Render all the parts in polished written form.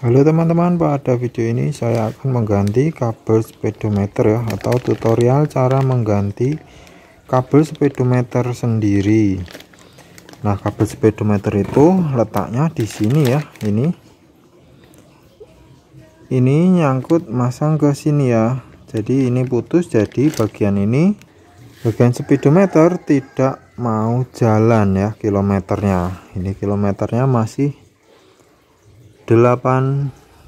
Halo teman-teman, pada video ini saya akan mengganti kabel speedometer ya, atau tutorial cara mengganti kabel speedometer sendiri. Nah, kabel speedometer itu letaknya di sini ya, ini nyangkut masang ke sini ya. Jadi ini putus, jadi bagian ini, bagian speedometer tidak mau jalan ya kilometernya. Ini kilometernya masih 8.000.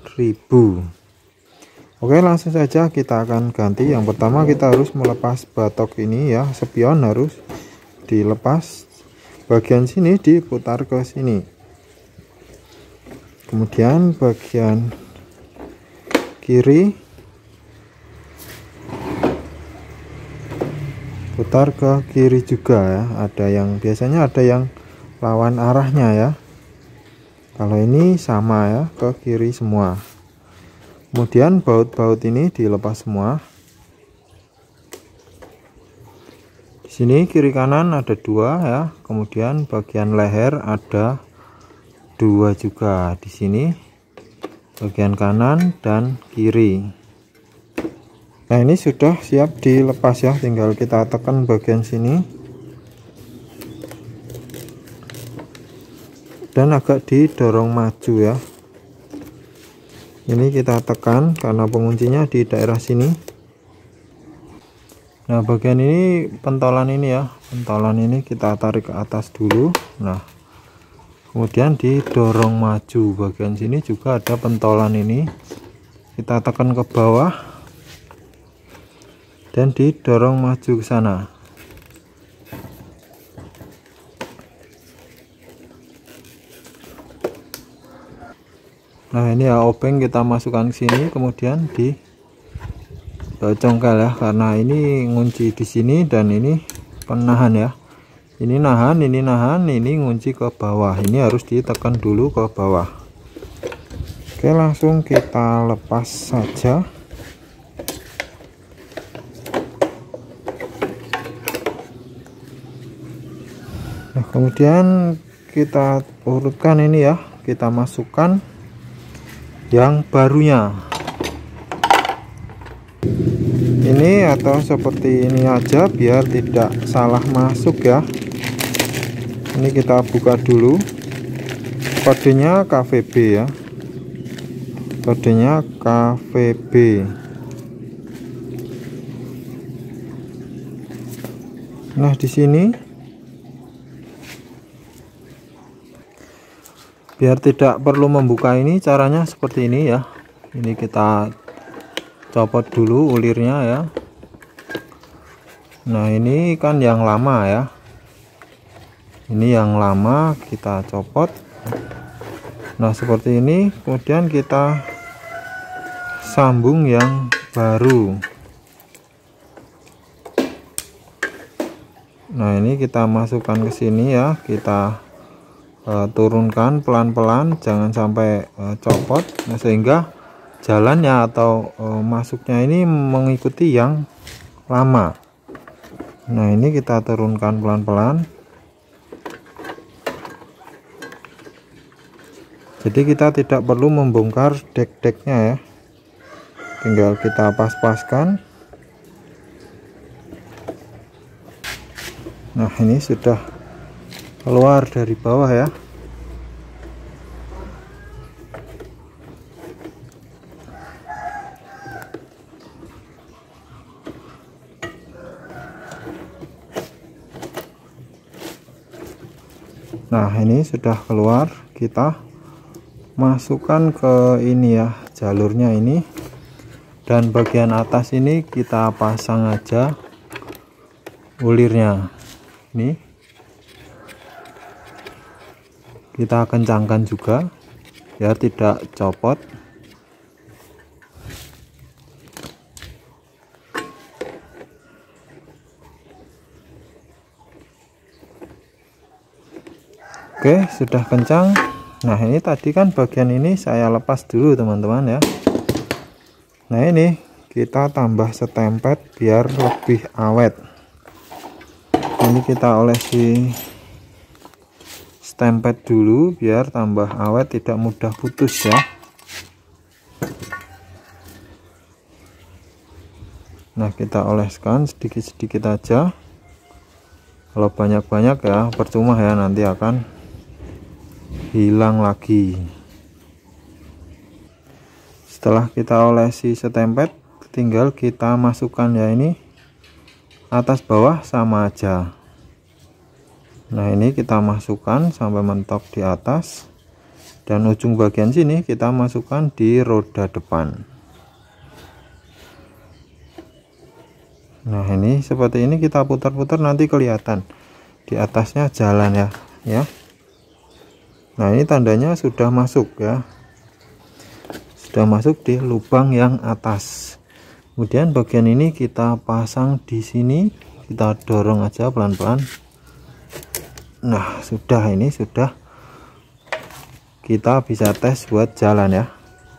Oke, langsung saja kita akan ganti. Yang pertama kita harus melepas batok ini ya, spion harus dilepas, bagian sini diputar ke sini, kemudian bagian kiri putar ke kiri juga ya. Ada yang biasanya ada yang lawan arahnya ya. Kalau ini sama ya, ke kiri semua. Kemudian baut-baut ini dilepas semua. Di sini kiri kanan ada 2 ya. Kemudian bagian leher ada 2 juga di sini. Bagian kanan dan kiri. Nah, ini sudah siap dilepas ya, tinggal kita tekan bagian sini. Dan agak didorong maju ya. Ini kita tekan karena penguncinya di daerah sini. Nah, bagian ini pentolan ini ya, pentolan ini kita tarik ke atas dulu. Nah, kemudian didorong maju. Bagian sini juga ada pentolan ini, kita tekan ke bawah dan didorong maju ke sana. Nah, ini ya obeng kita masukkan ke sini, kemudian di congkel ya, karena ini ngunci di sini dan ini penahan ya. Ini nahan, ini nahan, ini ngunci ke bawah. Ini harus ditekan dulu ke bawah. Oke, langsung kita lepas saja. Nah, kemudian kita urutkan ini ya, kita masukkan yang barunya ini, atau seperti ini aja biar tidak salah masuk ya. Ini kita buka dulu, kodenya KVB ya, kodenya KVB. Nah, di sini biar tidak perlu membuka ini, caranya seperti ini ya. Ini kita copot dulu ulirnya ya. Nah, ini kan yang lama ya, ini yang lama kita copot. Nah, seperti ini. Kemudian kita sambung yang baru. Nah, ini kita masukkan ke sini ya, kita turunkan pelan-pelan, jangan sampai copot. Nah, sehingga jalannya atau masuknya ini mengikuti yang lama. Nah, ini kita turunkan pelan-pelan. Jadi kita tidak perlu membongkar dek-deknya ya, tinggal kita pas-paskan. Nah, ini sudah keluar dari bawah ya. Nah, ini sudah keluar, kita masukkan ke ini ya, jalurnya ini, dan bagian atas ini kita pasang aja ulirnya. Ini kita kencangkan juga biar tidak copot. Oke, sudah kencang. Nah, ini tadi kan bagian ini saya lepas dulu teman-teman ya. Nah, ini kita tambah setempet biar lebih awet. Ini kita olesi stempet dulu biar tambah awet, tidak mudah putus ya. Nah, kita oleskan sedikit-sedikit aja. Kalau banyak-banyak ya percuma ya, nanti akan hilang lagi. Setelah kita olesi setempet, tinggal kita masukkan ya, ini atas bawah sama aja. Nah, ini kita masukkan sampai mentok di atas, dan ujung bagian sini kita masukkan di roda depan. Nah, ini seperti ini kita putar-putar, nanti kelihatan di atasnya jalan ya. Nah, ini tandanya sudah masuk ya, sudah masuk di lubang yang atas. Kemudian bagian ini kita pasang di sini, kita dorong aja pelan-pelan. Nah, ini sudah, kita bisa tes buat jalan ya.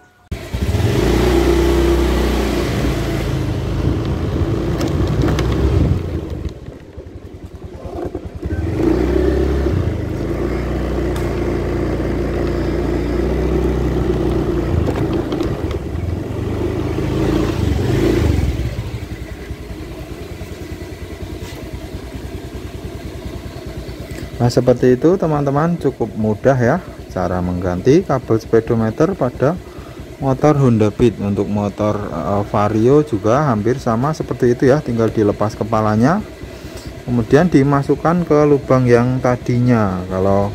Nah, seperti itu teman-teman, cukup mudah ya cara mengganti kabel speedometer pada motor Honda Beat. Untuk motor Vario juga hampir sama seperti itu ya, tinggal dilepas kepalanya, kemudian dimasukkan ke lubang yang tadinya. Kalau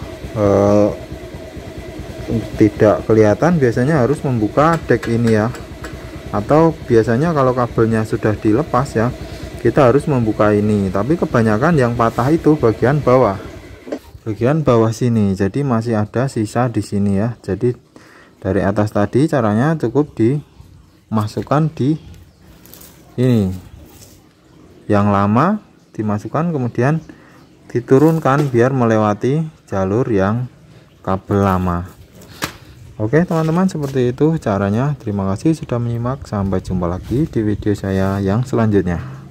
tidak kelihatan, biasanya harus membuka dek ini ya, atau biasanya kalau kabelnya sudah dilepas ya, kita harus membuka ini. Tapi kebanyakan yang patah itu bagian bawah sini, jadi masih ada sisa di sini ya. Jadi dari atas tadi caranya cukup dimasukkan di ini yang lama, dimasukkan kemudian diturunkan biar melewati jalur yang kabel lama. Oke teman-teman, seperti itu caranya. Terima kasih sudah menyimak, sampai jumpa lagi di video saya yang selanjutnya.